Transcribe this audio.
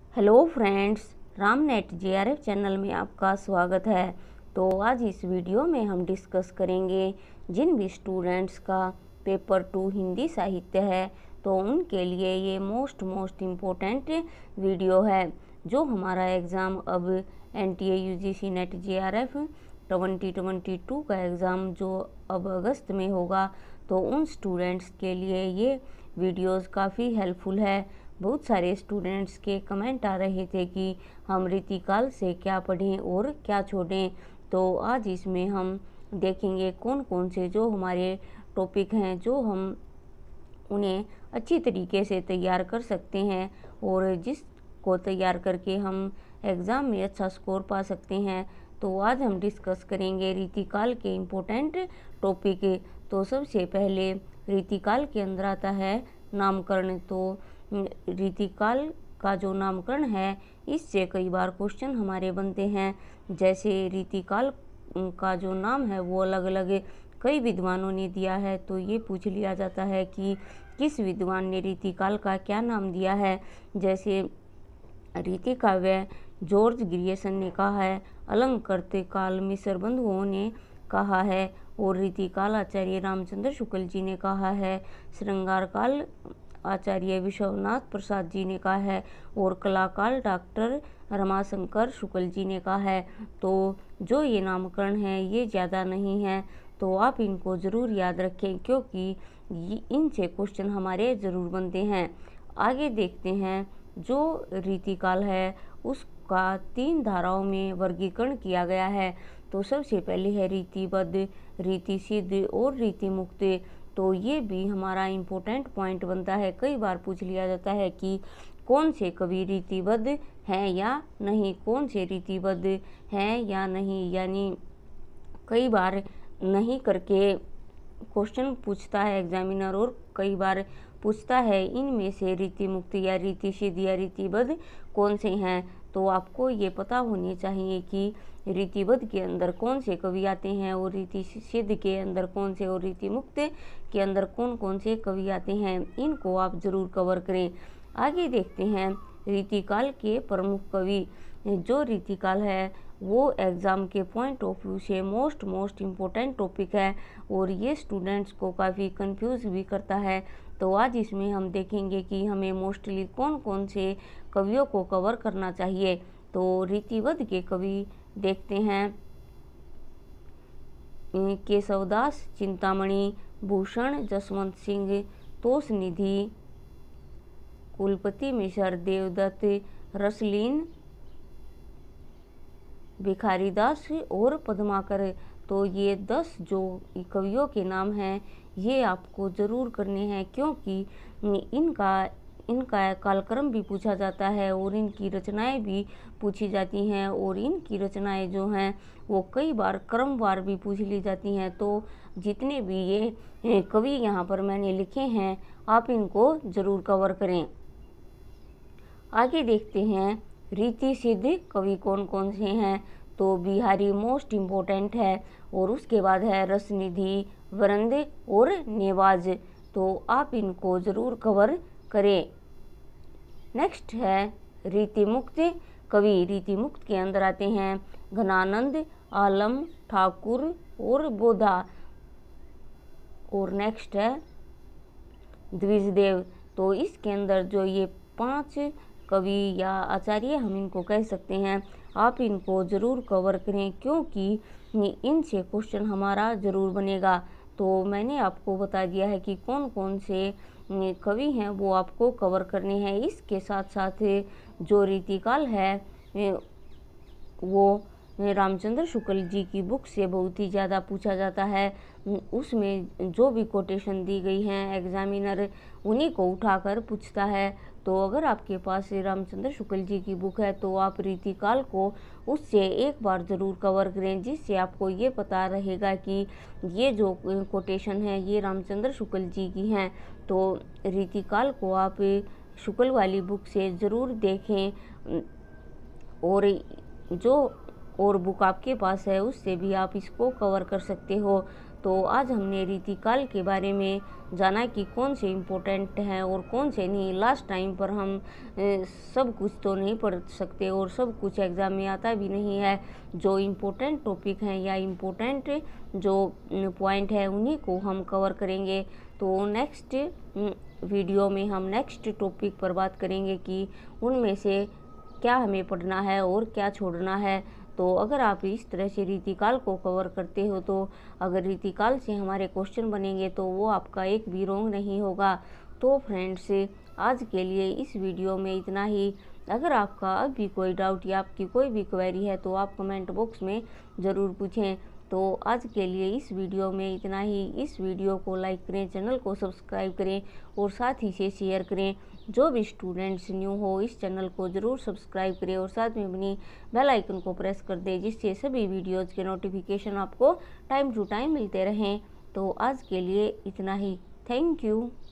Hello friends, रामनेट JRF channel में आपका स्वागत है। तो आज इस वीडियो में हम डिस्कस करेंगे जिन भी स्टूडेंट्स का पेपर 2 हिंदी साहित्य है तो उनके लिए ये मोस्ट इम्पोर्टेंट वीडियो है। जो हमारा एग्ज़ाम अब एनटीए यूजीसी नेट जेआरएफ 2022 का एग्ज़ाम जो अब अगस्त में होगा, तो उन स्टूडेंट्स के लिए ये वीडियोस काफ़ी हेल्पफुल है। बहुत सारे स्टूडेंट्स के कमेंट आ रहे थे कि हम रीतिकाल से क्या पढ़ें और क्या छोड़ें। तो आज इसमें हम देखेंगे कौन कौन से जो हमारे टॉपिक हैं जो हम उन्हें अच्छी तरीके से तैयार कर सकते हैं और जिसको तैयार करके हम एग्ज़ाम में अच्छा स्कोर पा सकते हैं। तो आज हम डिस्कस करेंगे रीतिकाल के इम्पोर्टेंट टॉपिक। तो सबसे पहले रीतिकाल के अंदर आता है नामकरण। तो रीतिकाल का जो नामकरण है इससे कई बार क्वेश्चन हमारे बनते हैं। जैसे रीतिकाल का जो नाम है वो अलग अलग कई विद्वानों ने दिया है, तो ये पूछ लिया जाता है कि किस विद्वान ने रीतिकाल का क्या नाम दिया है। जैसे रीति काव्य जॉर्ज ग्रियर्सन ने कहा है, अलंकृत काल मिस्र बंधुओं ने कहा है और रीतिकाल आचार्य रामचंद्र शुक्ल जी ने कहा है। श्रृंगार काल आचार्य विश्वनाथ प्रसाद जी ने कहा है और कलाकाल डॉक्टर रमाशंकर शुक्ल जी ने कहा है। तो जो ये नामकरण है ये ज़्यादा नहीं है, तो आप इनको ज़रूर याद रखें क्योंकि इनसे क्वेश्चन हमारे ज़रूर बनते हैं। आगे देखते हैं। जो रीतिकाल है उसका 3 धाराओं में वर्गीकरण किया गया है। तो सबसे पहले है रीतिबद्ध, रीति सिद्ध और रीति मुक्त। तो ये भी हमारा इम्पोर्टेंट पॉइंट बनता है। कई बार पूछ लिया जाता है कि कौन से कवि रीतिबद्ध हैं या नहीं, कौन से रीतिबद्ध हैं या नहीं, यानी कई बार नहीं करके क्वेश्चन पूछता है एग्जामिनर और कई बार पूछता है इनमें से रीति मुक्त या रीति सिद्ध या रीतिबद्ध कौन से हैं। तो आपको ये पता होनी चाहिए कि रीतिबद्ध के अंदर कौन से कवि आते हैं और रीति सिद्ध के अंदर कौन से और रीति मुक्त के अंदर कौन कौन से कवि आते हैं। इनको आप ज़रूर कवर करें। आगे देखते हैं रीतिकाल के प्रमुख कवि। जो रीतिकाल है वो एग्ज़ाम के पॉइंट ऑफ व्यू से मोस्ट इम्पोर्टेंट टॉपिक है और ये स्टूडेंट्स को काफ़ी कंफ्यूज भी करता है। तो आज इसमें हम देखेंगे कि हमें मोस्टली कौन कौन से कवियों को कवर करना चाहिए। तो रीतिबद्ध के कवि देखते हैं, केशवदास चिंतामणि, भूषण जसवंत सिंह, तोषनिधि, कुलपति मिश्र, देवदत्त, रसलीन, भिखारीदास और पद्माकर। तो ये 10 जो कवियों के नाम हैं ये आपको ज़रूर करने हैं क्योंकि इनका कालक्रम भी पूछा जाता है और इनकी रचनाएं भी पूछी जाती हैं और इनकी रचनाएं जो हैं वो कई बार क्रमवार भी पूछ ली जाती हैं। तो जितने भी ये कवि यहाँ पर मैंने लिखे हैं आप इनको ज़रूर कवर करें। आगे देखते हैं रीति सिद्ध कवि कौन कौन से हैं। तो बिहारी मोस्ट इम्पोर्टेंट है और उसके बाद है रसनिधि, वरंद और नेवाज। तो आप इनको ज़रूर कवर करें। नेक्स्ट है रीति मुक्त कवि। रीति मुक्त के अंदर आते हैं घनानंद, आलम, ठाकुर और बोधा। और नेक्स्ट है द्विजदेव। तो इसके अंदर जो ये 5 कवि या आचार्य हम इनको कह सकते हैं, आप इनको ज़रूर कवर करें क्योंकि इनसे क्वेश्चन हमारा ज़रूर बनेगा। तो मैंने आपको बता दिया है कि कौन कौन से कवि हैं वो आपको कवर करने हैं। इसके साथ साथ जो रीतिकाल है वो रामचंद्र शुक्ल जी की बुक से बहुत ही ज़्यादा पूछा जाता है। उसमें जो भी कोटेशन दी गई हैं एग्जामिनर उन्हीं को उठाकर पूछता है। तो अगर आपके पास रामचंद्र शुक्ल जी की बुक है तो आप रीतिकाल को उससे एक बार ज़रूर कवर करें, जिससे आपको ये पता रहेगा कि ये जो कोटेशन है ये रामचंद्र शुक्ल जी की हैं। तो रीतिकाल को आप शुक्ल वाली बुक से ज़रूर देखें और जो और बुक आपके पास है उससे भी आप इसको कवर कर सकते हो। तो आज हमने रीतिकाल के बारे में जाना कि कौन से इम्पोर्टेंट हैं और कौन से नहीं। लास्ट टाइम पर हम सब कुछ तो नहीं पढ़ सकते और सब कुछ एग्ज़ाम में आता भी नहीं है। जो इम्पोर्टेंट टॉपिक हैं या इम्पोर्टेंट जो पॉइंट है उन्हीं को हम कवर करेंगे। तो नेक्स्ट वीडियो में हम नेक्स्ट टॉपिक पर बात करेंगे कि उनमें से क्या हमें पढ़ना है और क्या छोड़ना है। तो अगर आप इस तरह से रीतिकाल को कवर करते हो तो अगर रीतिकाल से हमारे क्वेश्चन बनेंगे तो वो आपका एक भी रॉन्ग नहीं होगा। तो फ्रेंड्स, आज के लिए इस वीडियो में इतना ही। अगर आपका अब भी कोई डाउट या आपकी कोई भी क्वेरी है तो आप कमेंट बॉक्स में ज़रूर पूछें। तो आज के लिए इस वीडियो में इतना ही। इस वीडियो को लाइक करें, चैनल को सब्सक्राइब करें और साथ ही से शेयर करें। जो भी स्टूडेंट्स न्यू हो इस चैनल को ज़रूर सब्सक्राइब करें और साथ में अपनी बेल आइकन को प्रेस कर दें, जिससे सभी वीडियोज़ के नोटिफिकेशन आपको टाइम टू टाइम मिलते रहें। तो आज के लिए इतना ही। Thank you.